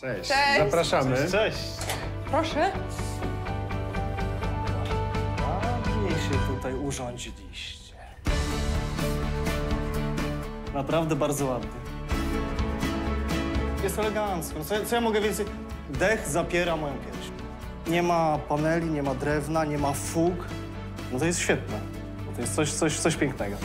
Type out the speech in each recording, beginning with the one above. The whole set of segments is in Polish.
Cześć. Cześć. Zapraszamy. Cześć. Proszę. Ładnie się tutaj urządziliście. Naprawdę bardzo ładnie. Jest elegancko. No co ja mogę więcej? Dech zapiera moją pierś. Nie ma paneli, nie ma drewna, nie ma fug. No to jest świetne. To jest coś pięknego.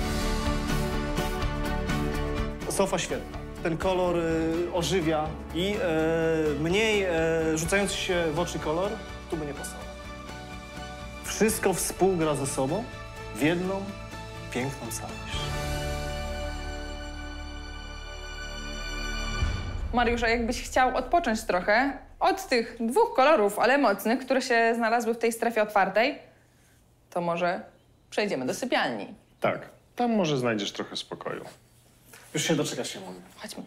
Sofa świetna. Ten kolor ożywia i mniej rzucający się w oczy kolor tu by nie pasował. Wszystko współgra ze sobą w jedną piękną całość. Mariusz, a jakbyś chciał odpocząć trochę od tych dwóch kolorów, ale mocnych, które się znalazły w tej strefie otwartej, to może przejdziemy do sypialni. Tak, tam może znajdziesz trochę spokoju. Już się doczekać nie mogę. Chodźmy.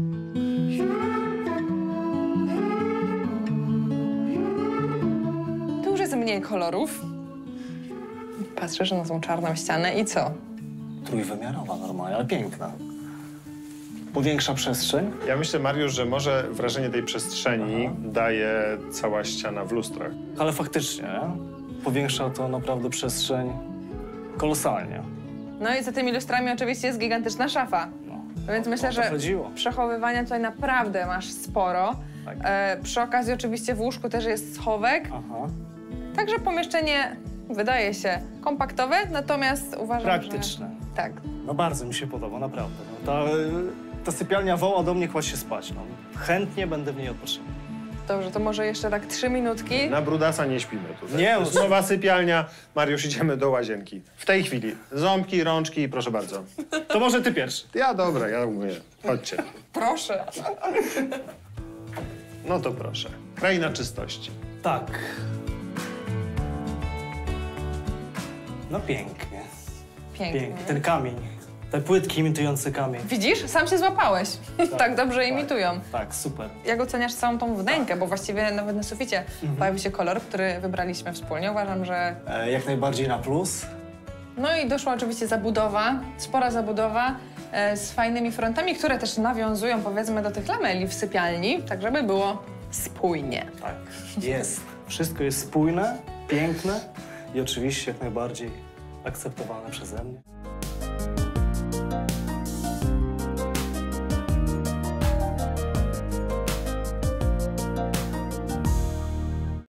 Tu już jest mniej kolorów. Patrzę, że są czarną ścianę i co? Trójwymiarowa normalnie, ale piękna. Powiększa przestrzeń. Ja myślę, Mariusz, że może wrażenie tej przestrzeni daje cała ściana w lustrach. Ale faktycznie, nie? Powiększa to naprawdę przestrzeń kolosalnie. No i za tymi lustrami oczywiście jest gigantyczna szafa. Więc myślę, o to że chodziło. przechowywania tutaj naprawdę masz sporo. Tak. Przy okazji oczywiście w łóżku też jest schowek. Aha. Także pomieszczenie wydaje się kompaktowe, natomiast uważam, Praktyczne. że... Tak. No bardzo mi się podoba, naprawdę. No, ta sypialnia woła do mnie, kładź się spać. No. Chętnie będę w niej odpoczywał. Dobrze, to może jeszcze tak 3 minutki. Na brudasa nie śpimy tutaj. Nie, To jest nowa sypialnia. Mariusz, idziemy do łazienki. W tej chwili. Ząbki, rączki, proszę bardzo. To może ty pierwszy. Ja dobra, ja mówię. Chodźcie. Proszę. No to proszę. Kraina czystości. Tak. No pięknie. Pięknie. Pięknie. Ten kamień. Te płytki imitujące kamień. Widzisz? Sam się złapałeś. Tak dobrze imitują. Tak, super. Jak oceniasz całą tą wnękę? Bo właściwie nawet na suficie pojawił się kolor, który wybraliśmy wspólnie. Uważam, że... Jak najbardziej na plus. No i doszła oczywiście zabudowa, spora zabudowa z fajnymi frontami, które też nawiązują, powiedzmy, do tych lameli w sypialni, tak żeby było spójnie. Tak, jest. Wszystko jest spójne, piękne i oczywiście jak najbardziej akceptowalne przeze mnie.